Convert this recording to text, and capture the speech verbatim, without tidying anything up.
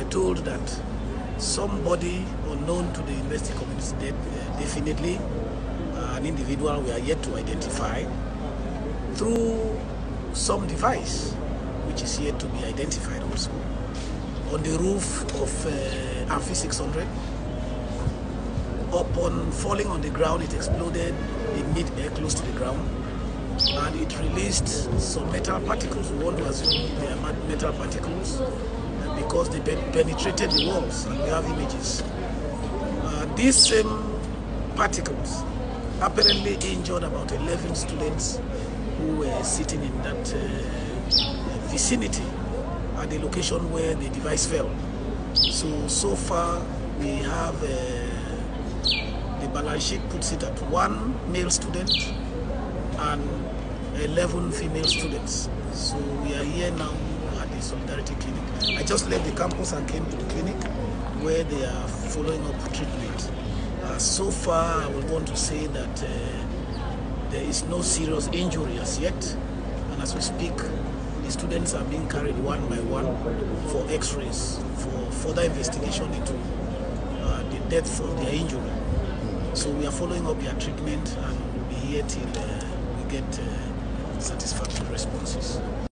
were told that somebody unknown to the university community, dead, uh, definitely uh, an individual we are yet to identify, through some device which is yet to be identified also, on the roof of uh, Amphi six hundred. Upon falling on the ground, it exploded in mid-air close to the ground, and it released some metal particles. We want to assume they are metal particles because they penetrated the walls, and we have images. Uh, these same particles apparently injured about eleven students who were sitting in that uh, vicinity at the location where the device fell. So, so far we have uh, the balance sheet puts it at one male student and eleven female students. So we are here now at the Solidarity Clinic. I just left the campus and came to the clinic where they are following up treatment. Uh, so far, I would want to say that uh, there is no serious injury as yet, and as we speak, the students are being carried one by one for x-rays, for further investigation into uh, the depth of their injury. So we are following up their treatment and we'll be here till uh, we get uh, satisfactory responses.